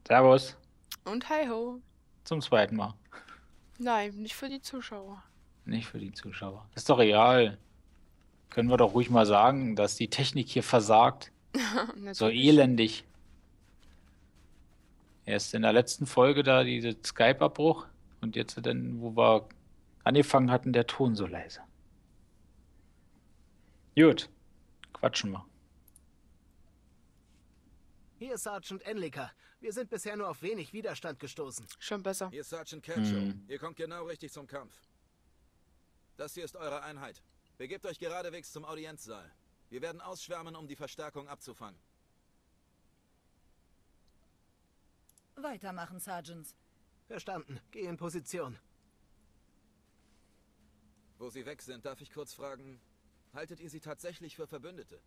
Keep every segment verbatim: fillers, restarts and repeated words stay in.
Servus. Und hi ho. Zum zweiten Mal. Nein, nicht für die Zuschauer. Nicht für die Zuschauer. Ist doch egal. Können wir doch ruhig mal sagen, dass die Technik hier versagt. So Natürlich. elendig. Erst in der letzten Folge da diese Skype-Abbruch und jetzt dann, wo wir angefangen hatten, der Ton so leise. Gut, quatschen wir. Hier ist Sergeant Enliker. Wir sind bisher nur auf wenig Widerstand gestoßen. Schon besser. Hier ist Sergeant Kelcho. Hm. Ihr kommt genau richtig zum Kampf. Das hier ist eure Einheit. Begebt euch geradewegs zum Audienzsaal. Wir werden ausschwärmen, um die Verstärkung abzufangen. Weitermachen, Sergeants. Verstanden. Geh in Position. Wo sie weg sind, darf ich kurz fragen, haltet ihr sie tatsächlich für Verbündete?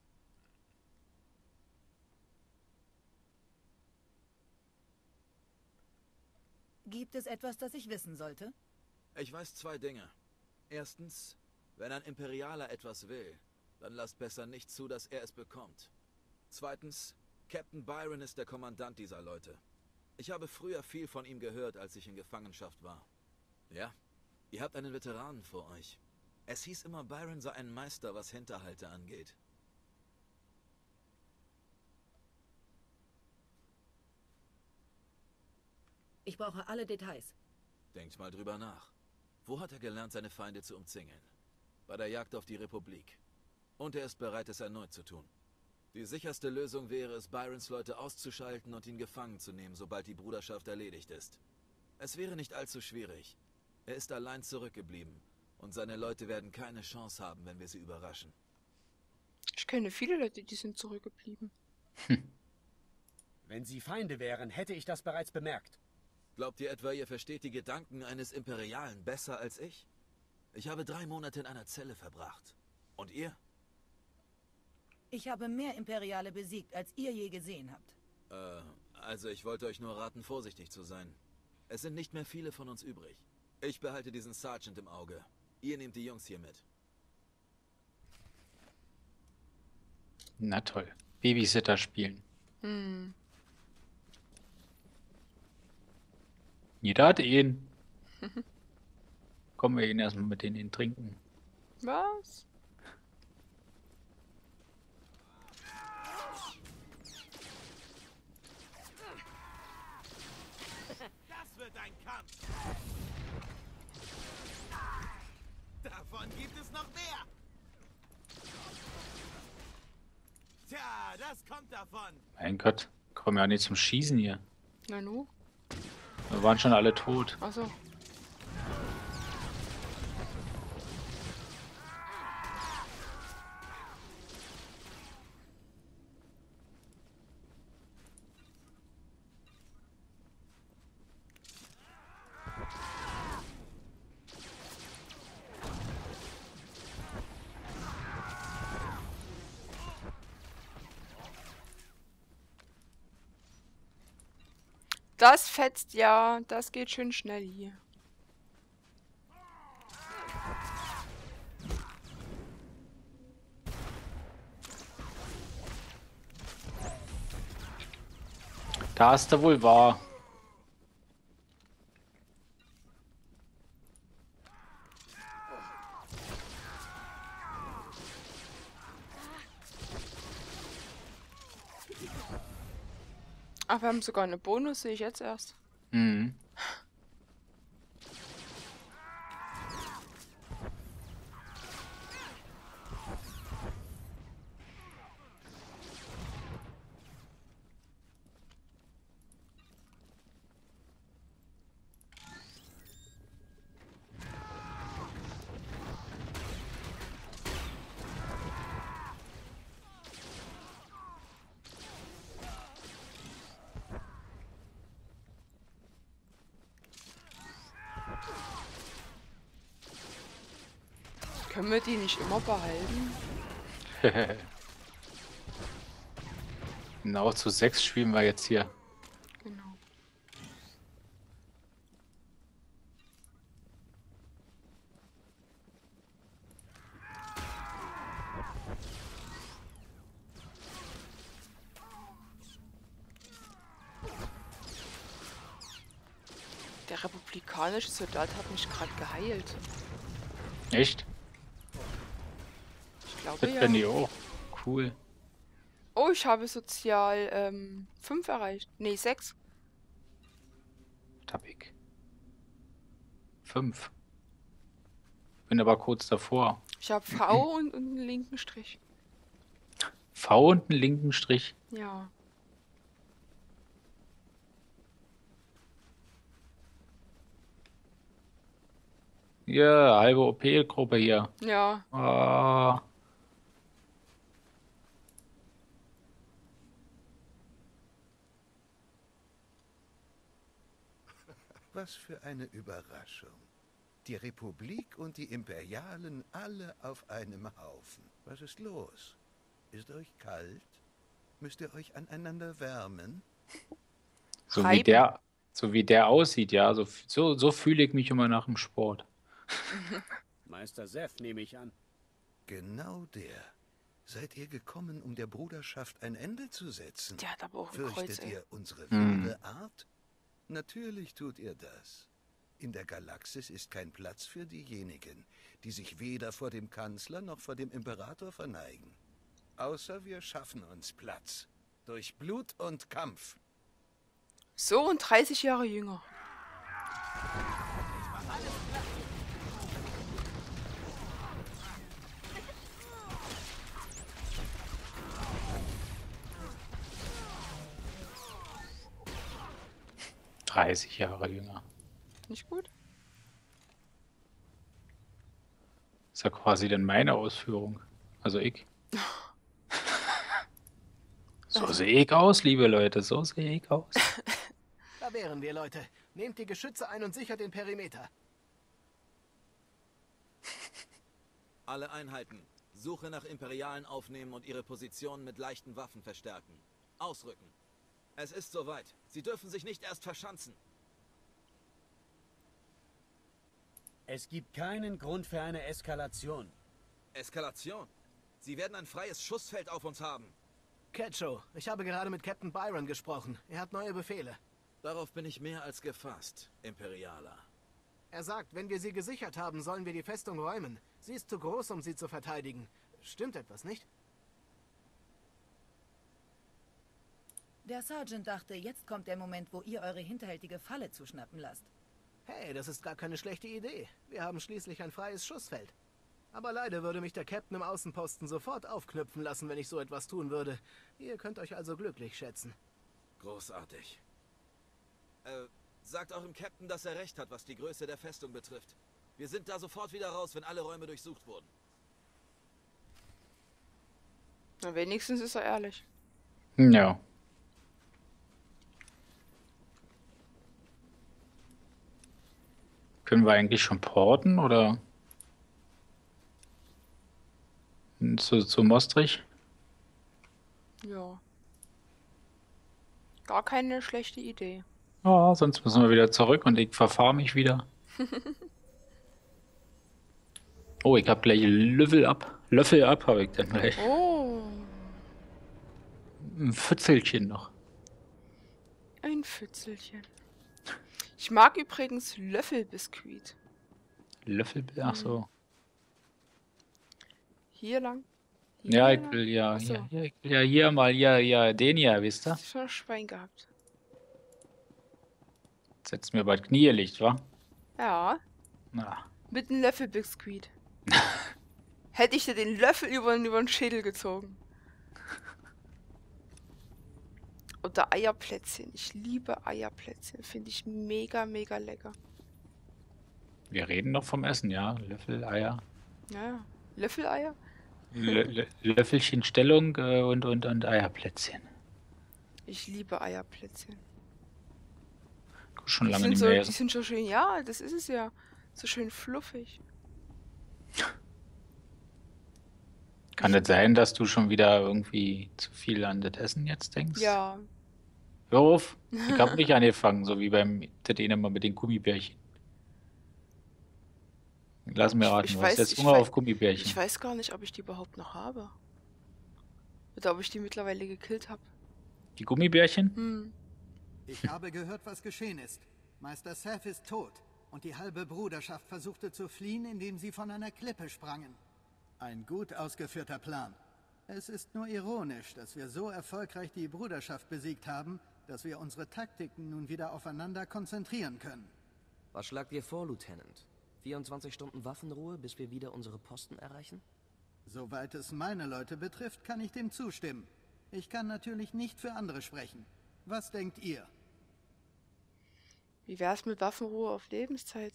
Gibt es etwas, das ich wissen sollte? Ich weiß zwei Dinge. Erstens, wenn ein Imperialer etwas will, dann lasst besser nicht zu, dass er es bekommt. Zweitens, Captain Byron ist der Kommandant dieser Leute. Ich habe früher viel von ihm gehört, als ich in Gefangenschaft war. Ja, ihr habt einen Veteranen vor euch. Es hieß immer, Byron sei ein Meister, was Hinterhalte angeht. Ich brauche alle Details. Denkt mal drüber nach. Wo hat er gelernt, seine Feinde zu umzingeln? Bei der Jagd auf die Republik. Und er ist bereit, es erneut zu tun. Die sicherste Lösung wäre es, Byrons Leute auszuschalten und ihn gefangen zu nehmen, sobald die Bruderschaft erledigt ist. Es wäre nicht allzu schwierig. Er ist allein zurückgeblieben. Und seine Leute werden keine Chance haben, wenn wir sie überraschen. Ich kenne viele Leute, die sind zurückgeblieben. Wenn sie Feinde wären, hätte ich das bereits bemerkt. Glaubt ihr etwa, ihr versteht die Gedanken eines Imperialen besser als ich? Ich habe drei Monate in einer Zelle verbracht. Und ihr? Ich habe mehr Imperiale besiegt, als ihr je gesehen habt. Äh, also ich wollte euch nur raten, vorsichtig zu sein. Es sind nicht mehr viele von uns übrig. Ich behalte diesen Sergeant im Auge. Ihr nehmt die Jungs hier mit. Na toll. Babysitter spielen. Hm. Jeder hat ihn. Kommen wir ihn erstmal mit denen trinken. Was? Das wird ein Kampf. Davon gibt es noch mehr. Tja, das kommt davon. Mein Gott, kommen ja nicht zum Schießen hier. Na nu? Wir waren schon alle tot. Achso. Das fetzt ja. Das geht schön schnell hier. Da ist er wohl wahr. Ach, wir haben sogar eine Bonus, sehe ich jetzt erst. Mhm. Können wir die nicht immer behalten? Genau, zu sechs spielen wir jetzt hier. Genau. Der republikanische Soldat hat mich gerade geheilt. Echt? Ich glaube Das ja. bin ich auch. Cool. Oh, ich habe Sozial ähm, fünf erreicht. Nee, sechs. Was hab ich? Fünf. Bin aber kurz davor. Ich habe V und, und einen linken Strich. V und einen linken Strich. Ja. Ja, halbe O P-Gruppe hier. Ja. Ah. Was für eine Überraschung. Die Republik und die Imperialen alle auf einem Haufen. Was ist los? Ist euch kalt? Müsst ihr euch aneinander wärmen? So wie Reiben. der, so wie der aussieht, ja. So, so, so fühle ich mich immer nach dem Sport. Meister Seth, nehme ich an. Genau der. Seid ihr gekommen, um der Bruderschaft ein Ende zu setzen? Der hat aber auch ein Kreuz, Fürchtet ey. ihr unsere Hm. wilde Art? Natürlich tut ihr das. In der Galaxis ist kein Platz für diejenigen, die sich weder vor dem Kanzler noch vor dem Imperator verneigen. Außer wir schaffen uns Platz. Durch Blut und Kampf. So und dreißig Jahre jünger. dreißig Jahre jünger. Nicht gut? Ist ja quasi dann meine Ausführung. Also ich. So sehe ich aus, liebe Leute. So sehe ich aus. Da wären wir, Leute. Nehmt die Geschütze ein und sichert den Perimeter. Alle Einheiten. Suche nach Imperialen aufnehmen und ihre Positionen mit leichten Waffen verstärken. Ausrücken. Es ist soweit. Sie dürfen sich nicht erst verschanzen. Es gibt keinen Grund für eine Eskalation. Eskalation. Sie werden ein freies Schussfeld auf uns haben. Ketcho, ich habe gerade mit Captain Byron gesprochen. Er hat neue Befehle. Darauf bin ich mehr als gefasst, Imperialer. Er sagt, wenn wir sie gesichert haben, sollen wir die Festung räumen. Sie ist zu groß, um sie zu verteidigen. Stimmt etwas, nicht? Der Sergeant dachte, jetzt kommt der Moment, wo ihr eure hinterhältige Falle zuschnappen lasst. Hey, das ist gar keine schlechte Idee. Wir haben schließlich ein freies Schussfeld. Aber leider würde mich der Captain im Außenposten sofort aufknüpfen lassen, wenn ich so etwas tun würde. Ihr könnt euch also glücklich schätzen. Großartig. Äh, sagt eurem Captain, dass er recht hat, was die Größe der Festung betrifft. Wir sind da sofort wieder raus, wenn alle Räume durchsucht wurden. Na, wenigstens ist er ehrlich. Ja. Können wir eigentlich schon porten oder zu, zu Mostrich? Ja. Gar keine schlechte Idee. Ja, sonst müssen wir wieder zurück und ich verfahre mich wieder. Oh, ich habe gleich Löffel ab. Löffel ab habe ich dann gleich. Oh, Ein Pfützelchen noch. ein Pfützelchen. Ich mag übrigens Löffelbiskuit. Löffel, ach so. Hier lang. Hier Ja, ich lang. will ja, Ach so. ja, ja, ich will ja hier mal, ja, ja, den hier, wisst ihr? Hast du schon ein Schwein gehabt? Setzt mir bald Knielicht, wa? Ja, Na, mit einem Löffelbiskuit. Hätte ich dir den Löffel über, über den Schädel gezogen. Oder Eierplätzchen. Ich liebe Eierplätzchen. Finde ich mega, mega lecker. wir reden noch vom Essen, ja. Löffel, Eier. Ja, ja. Löffeleier? Lö Lö Löffelchen Stellung äh, und, und, und Eierplätzchen. Ich liebe Eierplätzchen. Schon Die lange sind, nicht so, mehr. die sind schon schön, ja, das ist es ja. So schön fluffig. Kann es sein, dass du schon wieder irgendwie zu viel an das Essen jetzt denkst? Ja. Hör auf, ich hab nicht angefangen, so wie beim Tedene mal mit den Gummibärchen. Lass mir Ich- raten, ich du hast weiß- jetzt ich Hunger wei- auf Gummibärchen. Ich weiß gar nicht, ob ich die überhaupt noch habe. Oder ob ich die mittlerweile gekillt habe. Die Gummibärchen? Hm. Ich habe gehört, was geschehen ist. Meister Seth ist tot und die halbe Bruderschaft versuchte zu fliehen, indem sie von einer Klippe sprangen. Ein gut ausgeführter Plan. Es ist nur ironisch, dass wir so erfolgreich die Bruderschaft besiegt haben, dass wir unsere Taktiken nun wieder aufeinander konzentrieren können. Was schlagt ihr vor, Lieutenant? vierundzwanzig Stunden Waffenruhe, bis wir wieder unsere Posten erreichen? Soweit es meine Leute betrifft, kann ich dem zustimmen. Ich kann natürlich nicht für andere sprechen. Was denkt ihr? Wie wär's mit Waffenruhe auf Lebenszeit?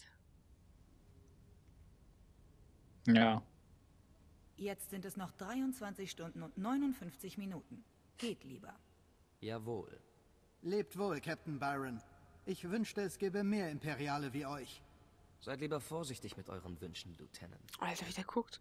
Ja. Jetzt sind es noch dreiundzwanzig Stunden und neunundfünfzig Minuten. Geht lieber. Jawohl. Lebt wohl, Captain Byron. Ich wünschte, es gäbe mehr Imperiale wie euch. Seid lieber vorsichtig mit euren Wünschen, Lieutenant. Alter, wie der guckt.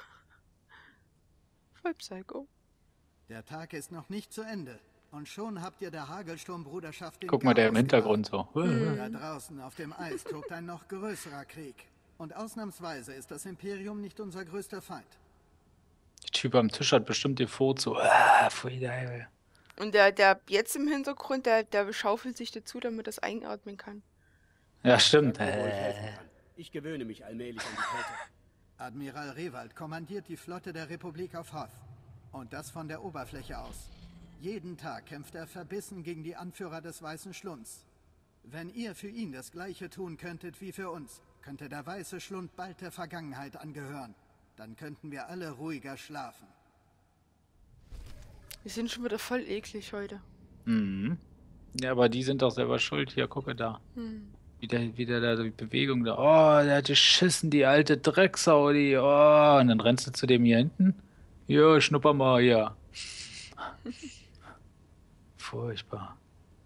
Voll Psycho. Der Tag ist noch nicht zu Ende. Und schon habt ihr der Hagelsturmbruderschaft den Guck mal, der im Chaos Hintergrund so. gemacht. Da draußen auf dem Eis tobt ein noch größerer Krieg. Und ausnahmsweise ist das Imperium nicht unser größter Feind. Der Typ am Tisch hat bestimmt die Foto. Ah, pfui, Deibel. Und der, der jetzt im Hintergrund, der, der schaufelt sich dazu, damit er es einatmen kann. Ja, stimmt. Sag mir, wo ich helfen Äh. kann. Ich gewöhne mich allmählich an die Kälte. Admiral Rewald kommandiert die Flotte der Republik auf Hoth. Und das von der Oberfläche aus. Jeden Tag kämpft er verbissen gegen die Anführer des Weißen Schlunds. Wenn ihr für ihn das Gleiche tun könntet wie für uns, könnte der Weiße Schlund bald der Vergangenheit angehören. Dann könnten wir alle ruhiger schlafen. Wir sind schon wieder voll eklig heute. Mhm. Ja, aber die sind doch selber schuld. Hier, gucke da. Hm. Wieder, wieder da die Bewegung da. Oh, der hat geschissen, die alte Drecksau, die. Oh, und dann rennst du zu dem hier hinten. Jo, schnupper mal hier. Furchtbar.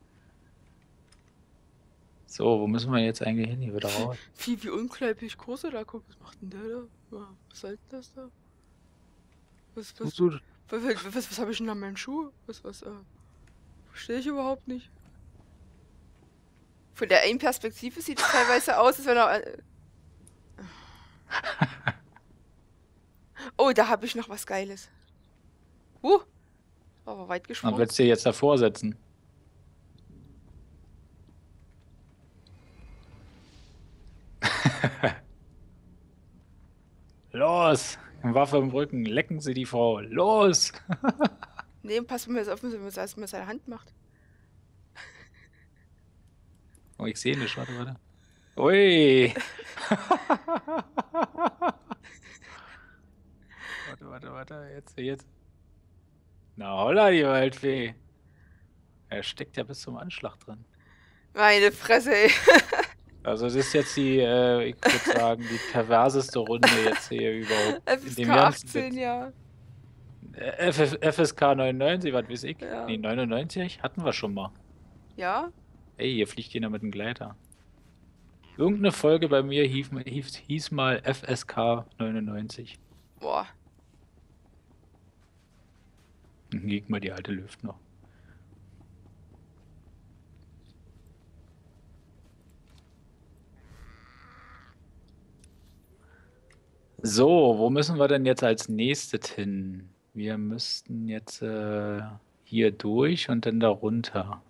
So, wo müssen wir jetzt eigentlich hin? Hier wieder raus. Wie, wie ungläubig groß er da guckt. Was macht denn der da? Ja, was soll denn das da? Was, was, Du, was, was, was, was habe ich denn an meinen Schuh? Was, was, äh, verstehe ich überhaupt nicht. Von der einen Perspektive sieht es teilweise aus, als wenn er... Äh, oh, da habe ich noch was Geiles. Uh, aber weit dann gesprungen. willst du dir jetzt davor setzen. Los! Waffe im Rücken, lecken Sie die Frau. Los! Nee, pass mir jetzt auf, wenn man es mit seiner Hand macht. Oh, ich sehe nicht. Warte, warte. Ui! Warte, warte, warte. Jetzt, jetzt. Na holla, die Waldfee. Er steckt ja bis zum Anschlag drin. Meine Fresse, ey. Also das ist jetzt die, äh, ich würde sagen, die perverseste Runde jetzt hier überhaupt. F In S dem K ganzen achtzehn, Bit. ja. F F S K neunundneunzig, was weiß ich? Ja. Nee, neunundneunzig hatten wir schon mal. Ja? Ey, hier fliegt jeder mit einem Gleiter. Irgendeine Folge bei mir hieß, hieß, hieß mal F S K neunundneunzig. Boah. Dann ging mal die alte Luft noch. So, wo müssen wir denn jetzt als nächstes hin? Wir müssten jetzt äh, hier durch und dann da runter.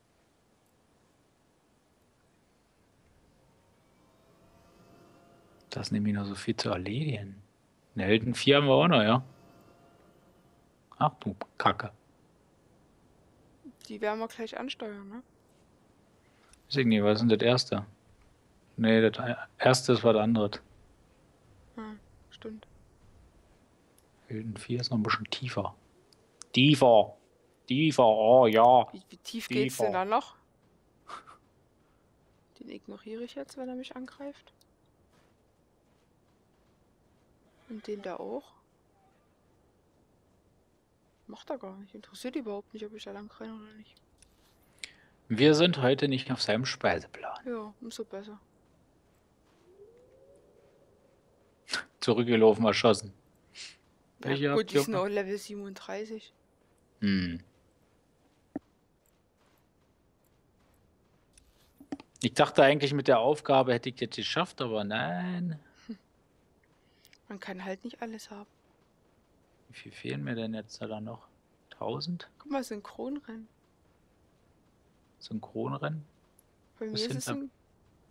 Das ist nämlich noch so viel zu erledigen. Eine Helden vier haben wir auch noch, ja? Ach du Kacke. Die werden wir gleich ansteuern, ne? Weiß ich nicht, was ist denn das erste? Nee, das erste ist was anderes. Hm, stimmt. Helden vier ist noch ein bisschen tiefer. Tiefer. Tiefer, oh ja. Wie, wie tief geht's Tiefer. denn da noch? Den ignoriere ich jetzt, wenn er mich angreift. Und den da auch. Macht er gar nicht. Interessiert überhaupt nicht, ob ich da lang renne oder nicht. Wir sind heute nicht auf seinem Speiseplan. Ja, umso besser. Zurückgelaufen, erschossen. Ja, Welche gut, habt die ihr sind noch? auch Level siebenunddreißig. Hm. Ich dachte eigentlich, mit der Aufgabe hätte ich jetzt geschafft, aber nein. Man kann halt nicht alles haben. Wie viel fehlen mir denn jetzt da noch? tausend? Guck mal, Synchronrennen. Synchronrennen? Bei mir Was ist es hinter- ein...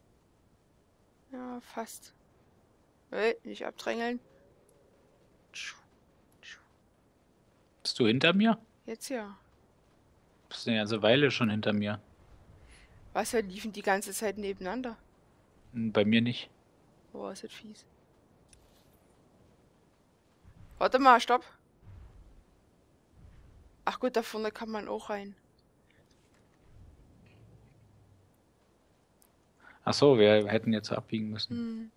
Ja, fast. Hey, nicht abdrängeln. Bist du hinter mir? Jetzt ja. Bist du eine ganze Weile schon hinter mir? Was, wir liefen die ganze Zeit nebeneinander. Hm, Bei mir nicht. Oh, ist das fies. Warte mal, stopp. Ach gut, da vorne kann man auch rein. Ach so, wir hätten jetzt abbiegen müssen. Hm.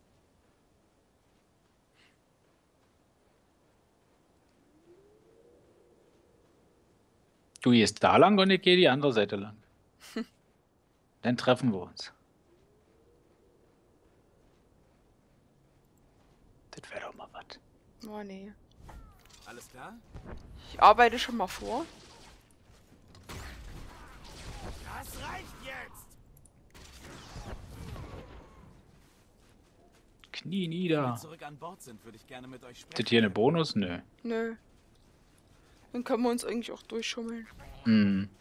Du gehst da lang und ich gehe die andere Seite lang. Dann treffen wir uns. Das wäre doch mal was. Oh nee. Alles klar? Ich arbeite schon mal vor. Das reicht jetzt! Knie Wenn wir nieder. zurück an Bord sind, würde ich gerne mit euch Ist sprechen. das hier eine Bonus? Nö. Nö. Dann können wir uns eigentlich auch durchschummeln. Hm.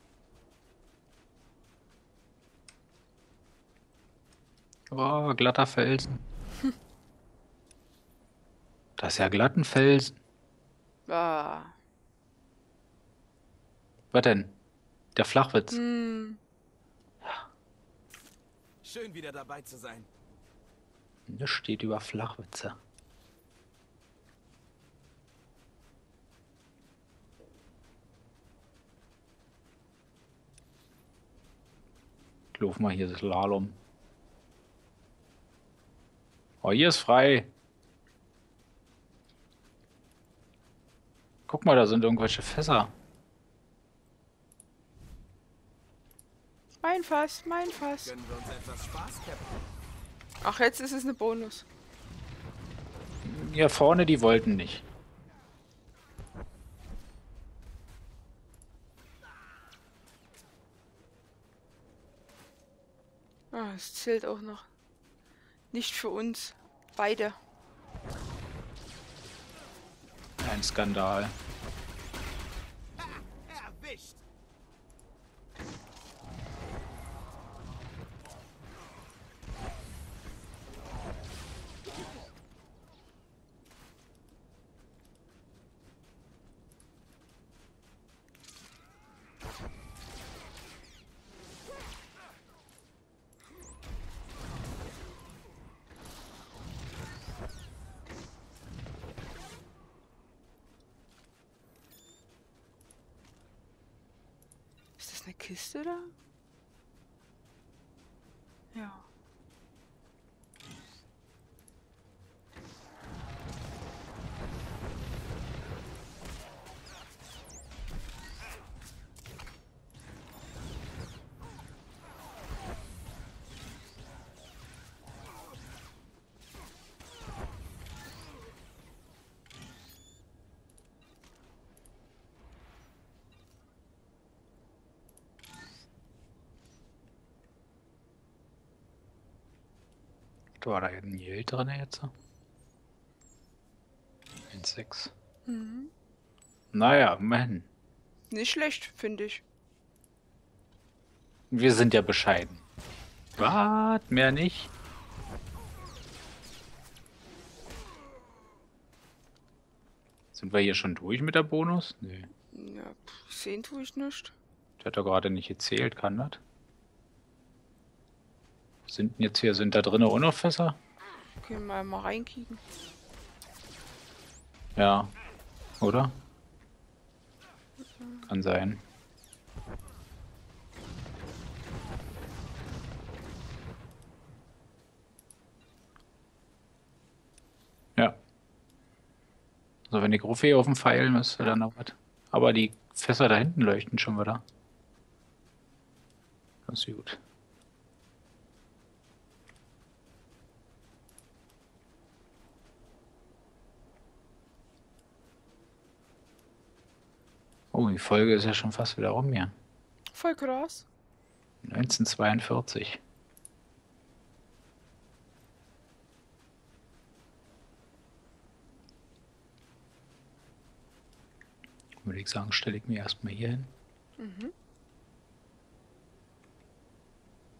Oh, glatter Felsen. Das ist ja glatten Felsen. Ah. Was denn? Der Flachwitz. Hm. Schön wieder dabei zu sein. Das steht über Flachwitze. Ich lauf mal hier das Slalom. Oh, hier ist frei. Guck mal, da sind irgendwelche Fässer. Mein Fass, mein Fass. Gönnen wir uns etwas Spaß, Captain. Ach, jetzt ist es eine Bonus. Hier vorne, die wollten nicht. Ah, es zählt auch noch. Nicht für uns. Beide. Ein Skandal. Erwischt! Ist das eine Kiste da? Ja. War da ein Yield drin jetzt? eins Komma sechs. Mhm. Naja, immerhin. Nicht schlecht, finde ich. Wir sind ja bescheiden. Was? Mehr nicht? Sind wir hier schon durch mit der Bonus? Nee. Ja, pff, sehen tue ich nicht. Der hat doch gerade nicht gezählt, kann das? Sind denn jetzt hier, sind da drinnen auch noch Fässer? Können wir mal reinkicken. Ja. Oder? Kann sein. Ja. Also wenn die Gruppe auf dem Pfeil müsste dann noch was. Aber die Fässer da hinten leuchten schon wieder. Das ist gut. Oh, die Folge ist ja schon fast wieder rum hier. Voll krass. neunzehnhundertzweiundvierzig. Würde ich sagen, stelle ich mir erstmal hier hin. Mhm.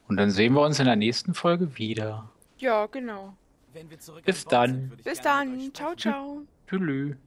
Und dann sehen wir uns in der nächsten Folge wieder. Ja, genau. Wenn wir zurück Bis an Bord sind, dann. würde ich Bis gerne mit euch dann. Ciao, sprechen. ciao. Tschüss.